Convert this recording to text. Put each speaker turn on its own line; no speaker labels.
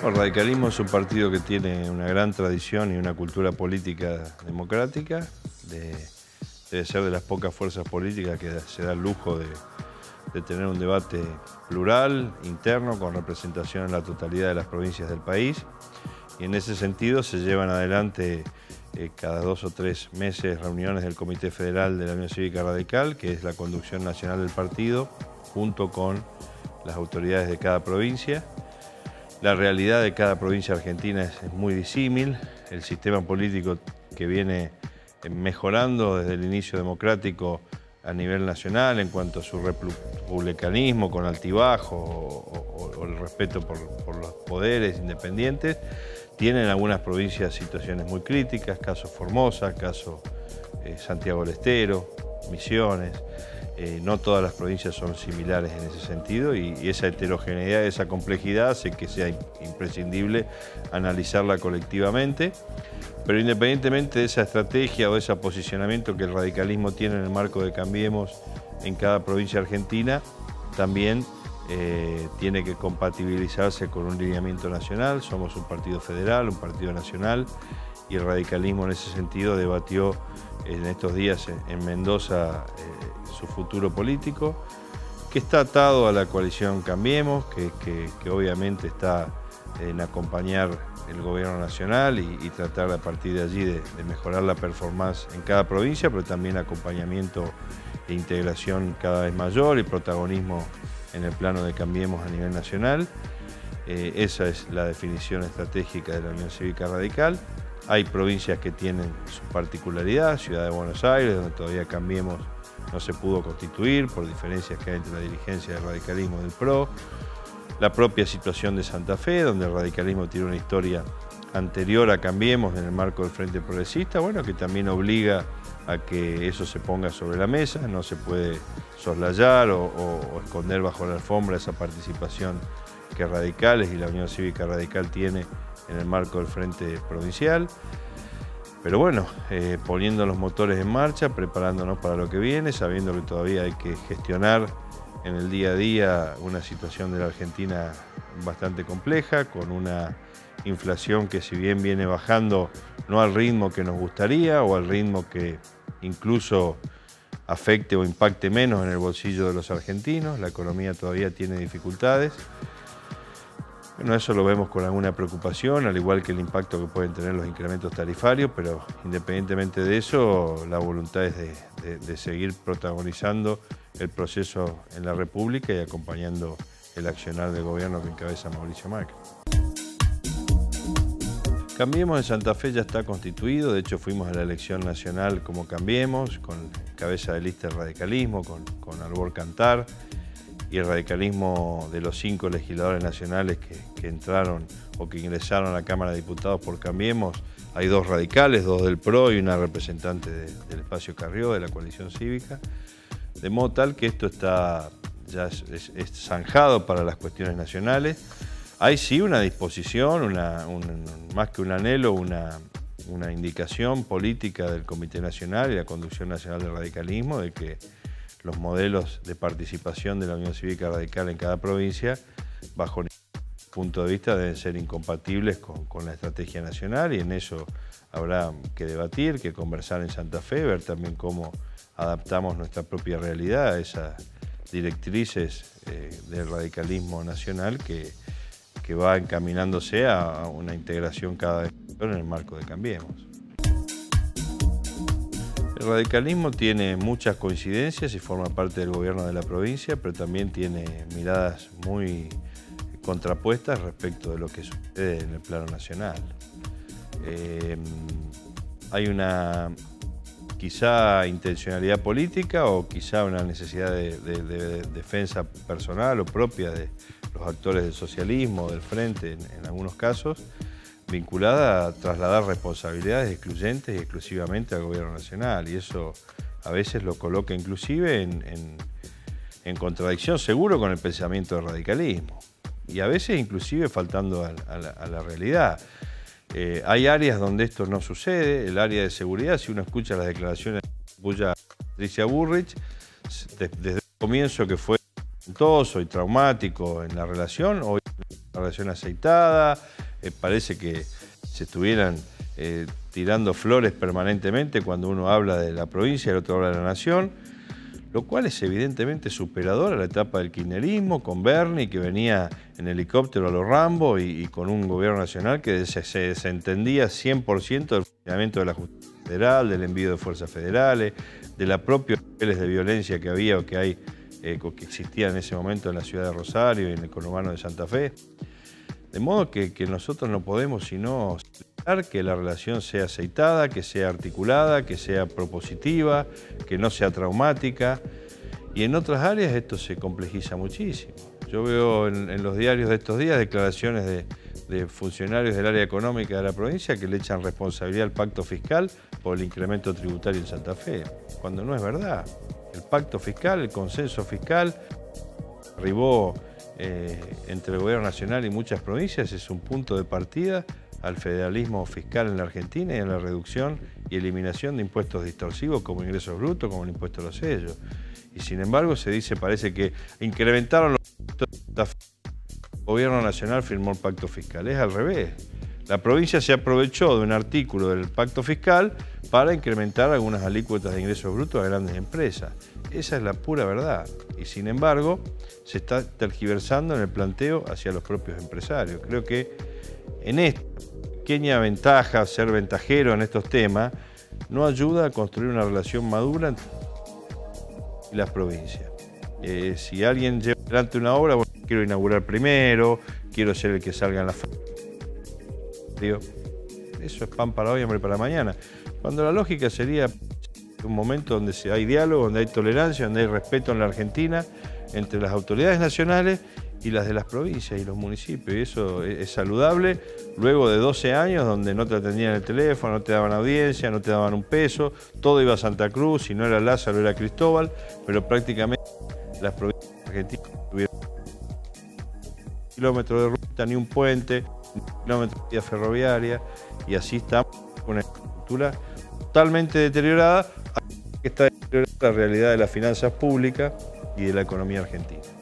El radicalismo es un partido que tiene una gran tradición y una cultura política democrática. Debe ser de las pocas fuerzas políticas que se da el lujo de tener un debate plural, interno, con representación en la totalidad de las provincias del país. Y en ese sentido se llevan adelante cada 2 o 3 meses reuniones del Comité Federal de la Unión Cívica Radical, que es la conducción nacional del partido, junto con las autoridades de cada provincia. La realidad de cada provincia argentina es muy disímil. El sistema político que viene mejorando desde el inicio democrático a nivel nacional en cuanto a su republicanismo con altibajo o el respeto por los poderes independientes, tiene en algunas provincias situaciones muy críticas, caso Formosa, caso Santiago del Estero, Misiones. No todas las provincias son similares en ese sentido y esa heterogeneidad, esa complejidad hace que sea imprescindible analizarla colectivamente. Pero independientemente de esa estrategia o de ese posicionamiento que el radicalismo tiene en el marco de Cambiemos en cada provincia argentina, también tiene que compatibilizarse con un lineamiento nacional. Somos un partido federal, un partido nacional, y el radicalismo en ese sentido debatió en estos días en Mendoza su futuro político, que está atado a la coalición Cambiemos, que obviamente está en acompañar el gobierno nacional y tratar a partir de allí de mejorar la performance en cada provincia, pero también acompañamiento e integración cada vez mayor y protagonismo en el plano de Cambiemos a nivel nacional. Esa es la definición estratégica de la Unión Cívica Radical. Hay provincias que tienen su particularidad, Ciudad de Buenos Aires, donde todavía Cambiemos no se pudo constituir por diferencias que hay entre la dirigencia del radicalismo y del PRO. La propia situación de Santa Fe, donde el radicalismo tiene una historia anterior a Cambiemos en el marco del Frente Progresista, bueno, que también obliga a que eso se ponga sobre la mesa, no se puede soslayar o esconder bajo la alfombra esa participación que Radicales y la Unión Cívica Radical tiene en el marco del Frente Provincial. Pero bueno, poniendo los motores en marcha, preparándonos para lo que viene, sabiendo que todavía hay que gestionar en el día a día una situación de la Argentina bastante compleja, con una inflación que si bien viene bajando no al ritmo que nos gustaría o al ritmo que incluso afecte o impacte menos en el bolsillo de los argentinos, la economía todavía tiene dificultades. Bueno, eso lo vemos con alguna preocupación, al igual que el impacto que pueden tener los incrementos tarifarios, pero independientemente de eso, la voluntad es de seguir protagonizando el proceso en la República y acompañando el accionar del gobierno que encabeza Mauricio Macri. Cambiemos en Santa Fe ya está constituido, de hecho fuimos a la elección nacional como Cambiemos, con cabeza de lista del radicalismo, con Albor Cantar, y el radicalismo de los 5 legisladores nacionales que entraron o que ingresaron a la Cámara de Diputados por Cambiemos. Hay 2 radicales, 2 del PRO y una representante del Espacio Carrió, de la coalición cívica. De modo tal que esto está ya es zanjado para las cuestiones nacionales. Hay sí una disposición, más que un anhelo, una indicación política del Comité Nacional y la Conducción Nacional del Radicalismo de que los modelos de participación de la Unión Cívica Radical en cada provincia, bajo ningún punto de vista, deben ser incompatibles con la estrategia nacional, y en eso habrá que debatir, que conversar en Santa Fe, ver también cómo adaptamos nuestra propia realidad a esas directrices del radicalismo nacional que va encaminándose a una integración cada vez mayor en el marco de Cambiemos. El radicalismo tiene muchas coincidencias y forma parte del gobierno de la provincia, pero también tiene miradas muy contrapuestas respecto de lo que sucede en el plano nacional. Hay una quizá intencionalidad política o quizá una necesidad de defensa personal o propia de los actores del socialismo, del Frente en algunos casos, vinculada a trasladar responsabilidades excluyentes y exclusivamente al gobierno nacional, y eso a veces lo coloca inclusive en contradicción seguro con el pensamiento del radicalismo, y a veces inclusive faltando a la realidad. Hay áreas donde esto no sucede. El área de seguridad, si uno escucha las declaraciones de Patricia Bullrich, desde el comienzo que fue tormentoso y traumático en la relación, hoy la relación aceitada, parece que se estuvieran tirando flores permanentemente cuando uno habla de la provincia y el otro habla de la nación, lo cual es evidentemente superador a la etapa del kirchnerismo, con Bernie, que venía en helicóptero a los Rambo y con un gobierno nacional que se desentendía 100% del funcionamiento de la justicia federal, del envío de fuerzas federales, de los propios niveles de violencia que había o que hay, que existían en ese momento en la ciudad de Rosario y en el conurbano de Santa Fe. De modo que nosotros no podemos sino celebrar que la relación sea aceitada, que sea articulada, que sea propositiva, que no sea traumática. Y en otras áreas esto se complejiza muchísimo. Yo veo en los diarios de estos días declaraciones de funcionarios del área económica de la provincia que le echan responsabilidad al pacto fiscal por el incremento tributario en Santa Fe, cuando no es verdad. El pacto fiscal, el consenso fiscal, arribó entre el gobierno nacional y muchas provincias, es un punto de partida al federalismo fiscal en la Argentina y a la reducción y eliminación de impuestos distorsivos como ingresos brutos, como el impuesto a los sellos. Y sin embargo se dice, parece que incrementaron los impuestos. El gobierno nacional firmó el pacto fiscal. Es al revés. La provincia se aprovechó de un artículo del pacto fiscal para incrementar algunas alícuotas de ingresos brutos a grandes empresas. Esa es la pura verdad. Y sin embargo, se está tergiversando en el planteo hacia los propios empresarios. Creo que en esta pequeña ventaja, ser ventajero en estos temas, no ayuda a construir una relación madura entre las provincias. Si alguien lleva adelante una obra, bueno, quiero inaugurar primero, quiero ser el que salga en la foto. Eso es pan para hoy, hambre para mañana. Cuando la lógica sería un momento donde hay diálogo, donde hay tolerancia, donde hay respeto en la Argentina entre las autoridades nacionales y las de las provincias y los municipios. Y eso es saludable luego de 12 años donde no te atendían el teléfono, no te daban audiencia, no te daban un peso, todo iba a Santa Cruz, si no era Lázaro era Cristóbal, pero prácticamente las provincias argentinas tuvieron un kilómetro de ruta, ni un puente, ni un kilómetro de vía ferroviaria, y así estamos con una estructura totalmente deteriorada, que está deteriorada la realidad de las finanzas públicas y de la economía argentina.